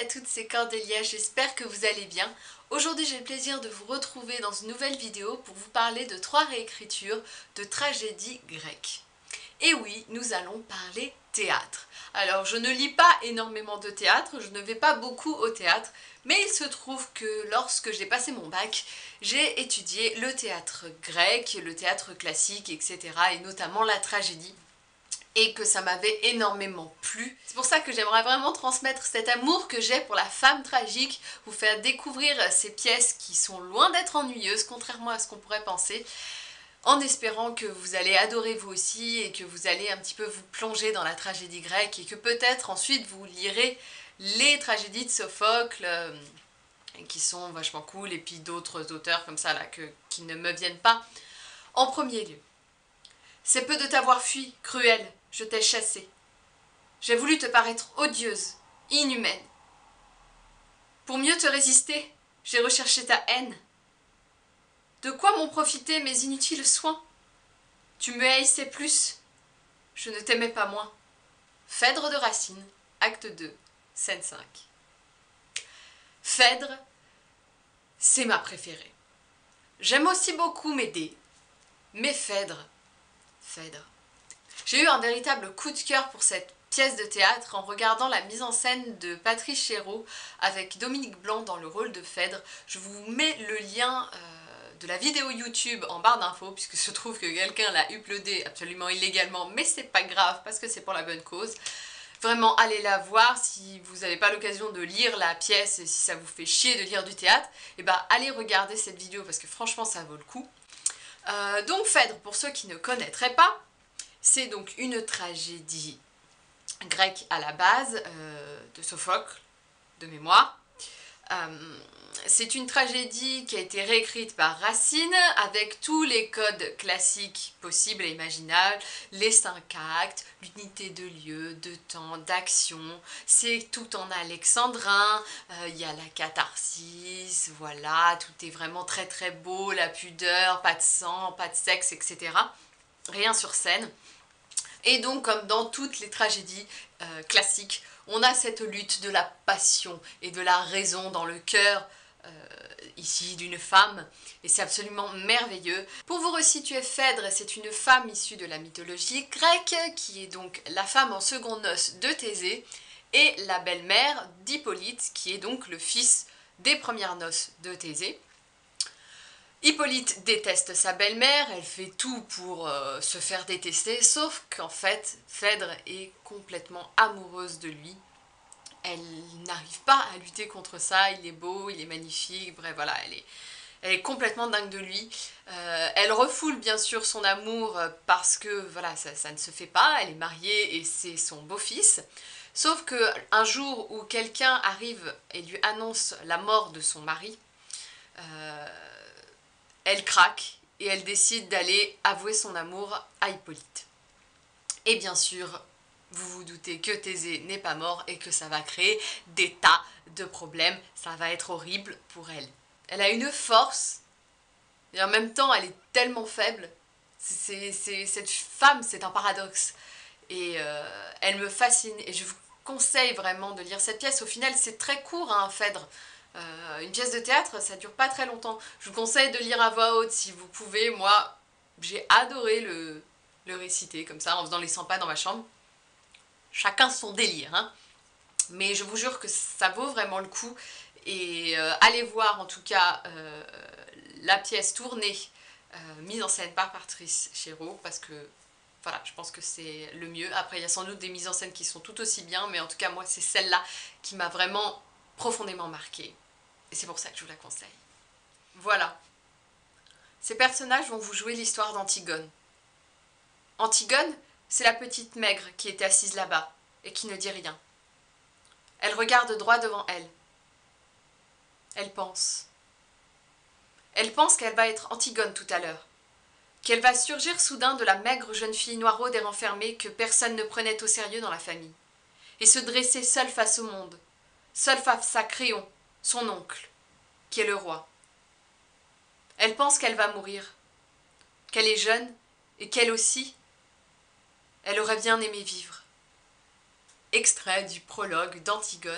à toutes, c'est Cordélia, j'espère que vous allez bien. Aujourd'hui j'ai le plaisir de vous retrouver dans une nouvelle vidéo pour vous parler de 3 réécritures de tragédies grecques. Et oui, nous allons parler théâtre. Alors je ne lis pas énormément de théâtre, je ne vais pas beaucoup au théâtre, mais il se trouve que lorsque j'ai passé mon bac, j'ai étudié le théâtre grec, le théâtre classique, etc. et notamment la tragédie. Et que ça m'avait énormément plu. C'est pour ça que j'aimerais vraiment transmettre cet amour que j'ai pour la femme tragique, vous faire découvrir ces pièces qui sont loin d'être ennuyeuses, contrairement à ce qu'on pourrait penser, en espérant que vous allez adorer vous aussi et que vous allez un petit peu vous plonger dans la tragédie grecque et que peut-être ensuite vous lirez les tragédies de Sophocle qui sont vachement cool et puis d'autres auteurs comme ça là qui ne me viennent pas en premier lieu. C'est peu de t'avoir fui, cruel, je t'ai chassé. J'ai voulu te paraître odieuse, inhumaine. Pour mieux te résister, j'ai recherché ta haine. De quoi m'ont profité mes inutiles soins? Tu me haïssais plus, je ne t'aimais pas moins. Phèdre de Racine, acte 2, scène 5. Phèdre, c'est ma préférée. J'aime aussi beaucoup Médée, mais Phèdre. J'ai eu un véritable coup de cœur pour cette pièce de théâtre en regardant la mise en scène de Patrice Chéreau avec Dominique Blanc dans le rôle de Phèdre. Je vous mets le lien de la vidéo YouTube en barre d'infos puisque se trouve que quelqu'un l'a uploadé absolument illégalement, mais c'est pas grave parce que c'est pour la bonne cause. Vraiment, allez la voir si vous n'avez pas l'occasion de lire la pièce et si ça vous fait chier de lire du théâtre, et ben allez regarder cette vidéo parce que franchement ça vaut le coup. Donc Phèdre, pour ceux qui ne connaîtraient pas, c'est donc une tragédie grecque à la base de Sophocle, de mémoire. C'est une tragédie qui a été réécrite par Racine avec tous les codes classiques possibles et imaginables, les 5 actes, l'unité de lieu, de temps, d'action, c'est tout en alexandrin, il y a la catharsis, voilà, tout est vraiment très très beau, la pudeur, pas de sang, pas de sexe, etc. Rien sur scène. Et donc, comme dans toutes les tragédies classiques, on a cette lutte de la passion et de la raison dans le cœur ici d'une femme, et c'est absolument merveilleux. Pour vous resituer, Phèdre, c'est une femme issue de la mythologie grecque, qui est donc la femme en secondes noces de Thésée, et la belle-mère d'Hippolyte, qui est donc le fils des premières noces de Thésée. Hippolyte déteste sa belle-mère, elle fait tout pour se faire détester, sauf qu'en fait, Phèdre est complètement amoureuse de lui. Elle n'arrive pas à lutter contre ça, il est beau, il est magnifique, bref voilà, elle est complètement dingue de lui. Elle refoule bien sûr son amour parce que voilà, ça ne se fait pas, elle est mariée et c'est son beau-fils. Sauf qu'un jour où quelqu'un arrive et lui annonce la mort de son mari, elle craque et elle décide d'aller avouer son amour à Hippolyte. Et bien sûr, vous vous doutez que Thésée n'est pas mort et que ça va créer des tas de problèmes, ça va être horrible pour elle. Elle a une force, et en même temps elle est tellement faible. Cette femme, c'est un paradoxe. Et elle me fascine, et je vous conseille vraiment de lire cette pièce. Au final, c'est très court, hein, Phèdre. Une pièce de théâtre, ça dure pas très longtemps. Je vous conseille de lire à voix haute si vous pouvez. Moi, j'ai adoré le réciter comme ça, en faisant les 100 pas dans ma chambre. Chacun son délire, hein. Mais je vous jure que ça vaut vraiment le coup. Et allez voir en tout cas la pièce tournée, mise en scène par Patrice Chéreau, parce que voilà, je pense que c'est le mieux. Après, il y a sans doute des mises en scène qui sont tout aussi bien, mais en tout cas, moi, c'est celle-là qui m'a vraiment profondément marquée. Et c'est pour ça que je vous la conseille. Voilà. Ces personnages vont vous jouer l'histoire d'Antigone. Antigone, c'est la petite maigre qui était assise là-bas et qui ne dit rien. Elle regarde droit devant elle. Elle pense. Elle pense qu'elle va être Antigone tout à l'heure. Qu'elle va surgir soudain de la maigre jeune fille noiraude et renfermée que personne ne prenait au sérieux dans la famille. Et se dresser seule face au monde. Seule face à Créon, son oncle, qui est le roi. Elle pense qu'elle va mourir, qu'elle est jeune et qu'elle aussi, elle aurait bien aimé vivre. Extrait du prologue d'Antigone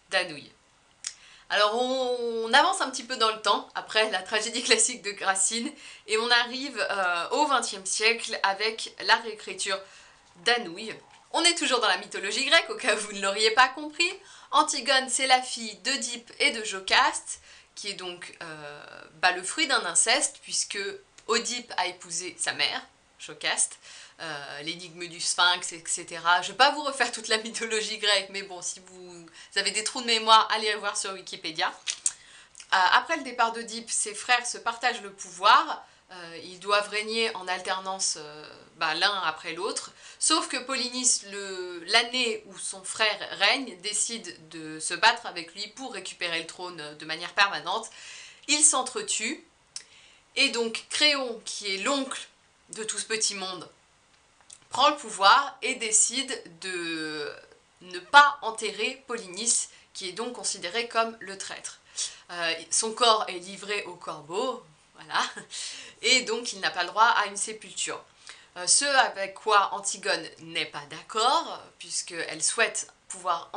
d'Anouilh. Alors on avance un petit peu dans le temps, après la tragédie classique de Racine, et on arrive au XXe siècle avec la réécriture d'Anouilh. On est toujours dans la mythologie grecque, au cas où vous ne l'auriez pas compris. Antigone, c'est la fille d'Œdipe et de Jocaste, qui est donc le fruit d'un inceste, puisque Oedipe a épousé sa mère, Jocaste, l'énigme du sphinx, etc. Je ne vais pas vous refaire toute la mythologie grecque, mais bon, si vous avez des trous de mémoire, allez voir sur Wikipédia. Après le départ d'Oedipe, ses frères se partagent le pouvoir. Ils doivent régner en alternance l'un après l'autre, sauf que Polynice, l'année où son frère règne, décide de se battre avec lui pour récupérer le trône de manière permanente. Ils s'entretuent, et donc Créon, qui est l'oncle de tout ce petit monde, prend le pouvoir et décide de ne pas enterrer Polynice, qui est donc considéré comme le traître. Son corps est livré aux corbeaux, voilà, et donc il n'a pas le droit à une sépulture. Ce avec quoi Antigone n'est pas d'accord, puisqu'elle souhaite pouvoir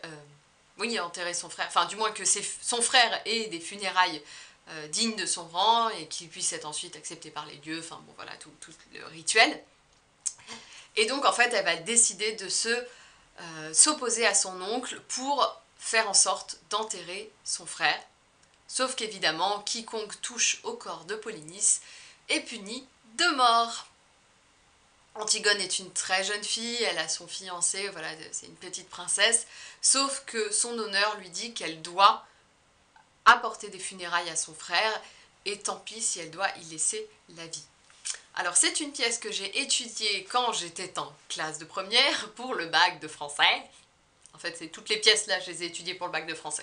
enterrer son frère, enfin du moins que son frère ait des funérailles dignes de son rang et qu'il puisse être ensuite accepté par les dieux, enfin bon voilà, tout le rituel. Et donc en fait elle va décider de s'opposer à son oncle pour faire en sorte d'enterrer son frère. Sauf qu'évidemment, quiconque touche au corps de Polynice est puni de mort. Antigone est une très jeune fille, elle a son fiancé, voilà, c'est une petite princesse, sauf que son honneur lui dit qu'elle doit apporter des funérailles à son frère, et tant pis si elle doit y laisser la vie. Alors c'est une pièce que j'ai étudiée quand j'étais en classe de première pour le bac de français. En fait, c'est toutes les pièces là, je les ai étudiées pour le bac de français.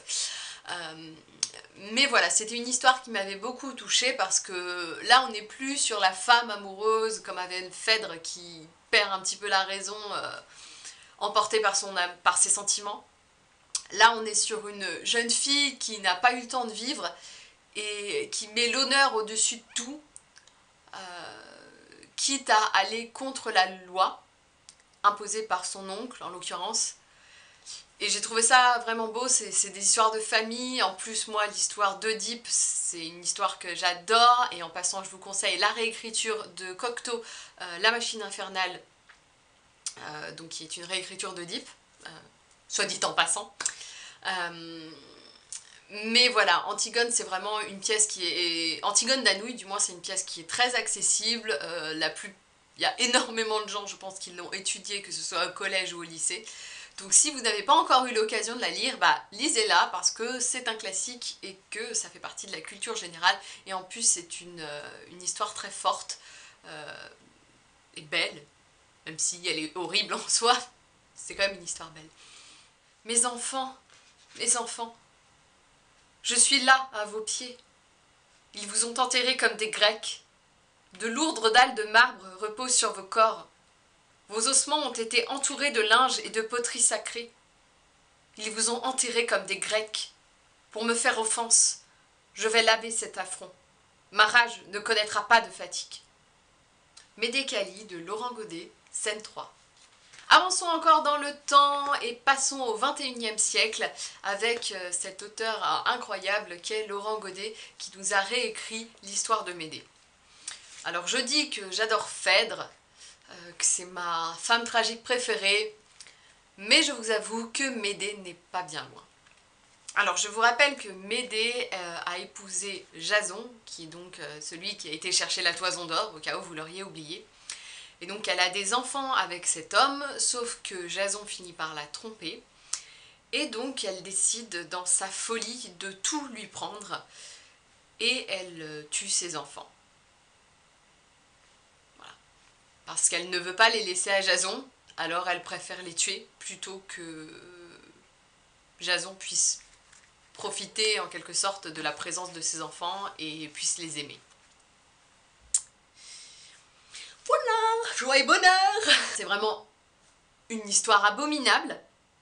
Mais voilà, c'était une histoire qui m'avait beaucoup touchée parce que là on n'est plus sur la femme amoureuse comme avait Phèdre qui perd un petit peu la raison, emportée par ses sentiments. Là on est sur une jeune fille qui n'a pas eu le temps de vivre et qui met l'honneur au-dessus de tout, quitte à aller contre la loi imposée par son oncle en l'occurrence. Et j'ai trouvé ça vraiment beau, c'est des histoires de famille. En plus, moi, l'histoire d'Œdipe, c'est une histoire que j'adore. Et en passant, je vous conseille la réécriture de Cocteau, La Machine Infernale, donc qui est une réécriture d'Œdipe, soit dit en passant. Mais voilà, Antigone, c'est vraiment une pièce qui est... Antigone d'Anouilh, du moins, c'est une pièce qui est très accessible. Il y a énormément de gens, je pense, qui l'ont étudiée, que ce soit au collège ou au lycée. Donc si vous n'avez pas encore eu l'occasion de la lire, lisez-la parce que c'est un classique et que ça fait partie de la culture générale. Et en plus, c'est une histoire très forte et belle, même si elle est horrible en soi, c'est quand même une histoire belle. Mes enfants, je suis là, à vos pieds. Ils vous ont enterrés comme des Grecs. De lourdes dalles de marbre reposent sur vos corps. Vos ossements ont été entourés de linge et de poteries sacrées. Ils vous ont enterrés comme des Grecs. Pour me faire offense, je vais laver cet affront. Ma rage ne connaîtra pas de fatigue. Médécali de Laurent Godet, scène 3. Avançons encore dans le temps et passons au XXIe siècle avec cet auteur incroyable qu'est Laurent Godet qui nous a réécrit l'histoire de Médée. Alors je dis que j'adore Phèdre, que c'est ma femme tragique préférée, mais je vous avoue que Médée n'est pas bien loin. Alors je vous rappelle que Médée a épousé Jason, qui est donc celui qui a été chercher la toison d'or, au cas où vous l'auriez oublié. Et donc elle a des enfants avec cet homme, sauf que Jason finit par la tromper. Et donc elle décide dans sa folie de tout lui prendre, et elle tue ses enfants. Voilà. Parce qu'elle ne veut pas les laisser à Jason, alors elle préfère les tuer plutôt que Jason puisse profiter en quelque sorte de la présence de ses enfants et puisse les aimer. Voilà, joie et bonheur. C'est vraiment une histoire abominable.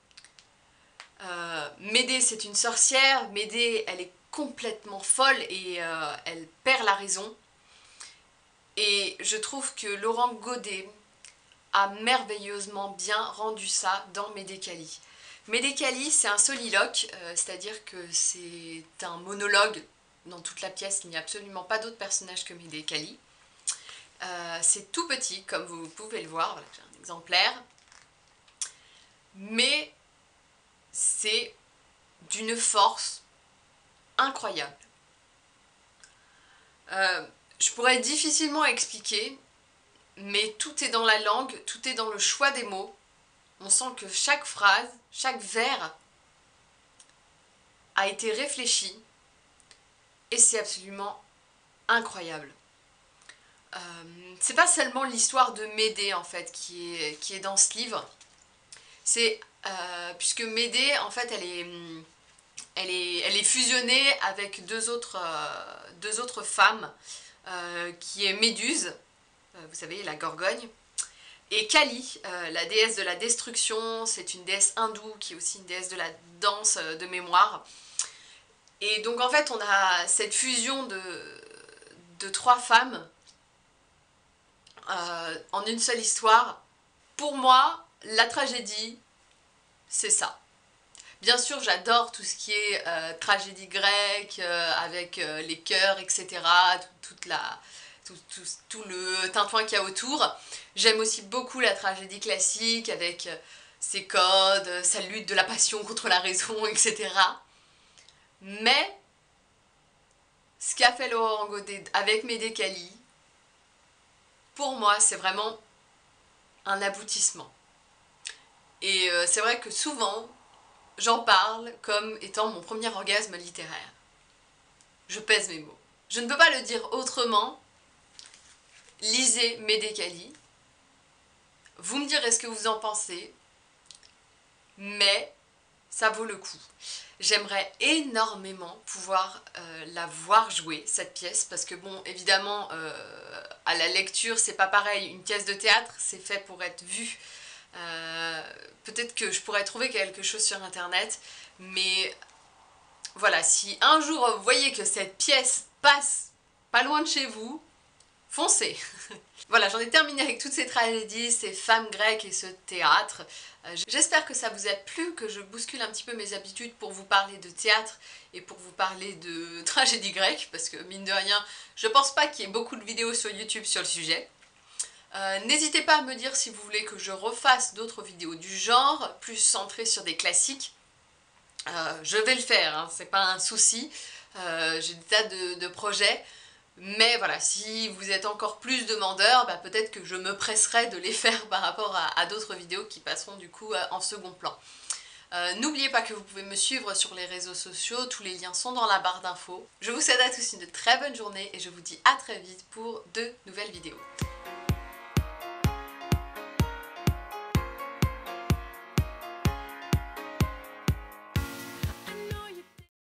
Médée, c'est une sorcière. Médée, elle est complètement folle et elle perd la raison. Et je trouve que Laurent Godet a merveilleusement bien rendu ça dans Médécali. Médécali, c'est un soliloque, c'est-à-dire que c'est un monologue dans toute la pièce, il n'y a absolument pas d'autre personnage que Médécali. C'est tout petit, comme vous pouvez le voir, voilà, j'ai un exemplaire, mais c'est d'une force incroyable. Je pourrais difficilement expliquer, mais tout est dans la langue, tout est dans le choix des mots. On sent que chaque phrase, chaque vers a été réfléchi et c'est absolument incroyable. C'est pas seulement l'histoire de Médée en fait qui est dans ce livre, c'est puisque Médée en fait elle est fusionnée avec deux autres femmes qui est Méduse, vous savez la Gorgogne, et Kali, la déesse de la destruction, c'est une déesse hindoue qui est aussi une déesse de la danse de mémoire. Et donc en fait on a cette fusion de trois femmes en une seule histoire. Pour moi, la tragédie, c'est ça. Bien sûr, j'adore tout ce qui est tragédie grecque, avec les chœurs, etc. Tout le tintouin qu'il y a autour. J'aime aussi beaucoup la tragédie classique, avec ses codes, sa lutte de la passion contre la raison, etc. Mais, ce qu'a fait Laurent Godet avec Médécali, pour moi, c'est vraiment un aboutissement. Et c'est vrai que souvent, j'en parle comme étant mon premier orgasme littéraire. Je pèse mes mots. Je ne peux pas le dire autrement. Lisez Médécali. Vous me direz ce que vous en pensez. Mais ça vaut le coup. J'aimerais énormément pouvoir la voir jouer, cette pièce, parce que bon, évidemment, à la lecture, c'est pas pareil. Une pièce de théâtre, c'est fait pour être vue. Peut-être que je pourrais trouver quelque chose sur internet, mais voilà, si un jour vous voyez que cette pièce passe pas loin de chez vous, foncez. Voilà, j'en ai terminé avec toutes ces tragédies, ces femmes grecques et ce théâtre. J'espère que ça vous a plu, que je bouscule un petit peu mes habitudes pour vous parler de théâtre et pour vous parler de tragédie grecque, parce que mine de rien, je pense pas qu'il y ait beaucoup de vidéos sur YouTube sur le sujet. N'hésitez pas à me dire si vous voulez que je refasse d'autres vidéos du genre, plus centrées sur des classiques. Je vais le faire, hein, c'est pas un souci. J'ai des tas de projets. Mais voilà, si vous êtes encore plus demandeur, bah peut-être que je me presserai de les faire par rapport à d'autres vidéos qui passeront du coup en second plan. N'oubliez pas que vous pouvez me suivre sur les réseaux sociaux, tous les liens sont dans la barre d'infos. Je vous souhaite à tous une très bonne journée et je vous dis à très vite pour de nouvelles vidéos.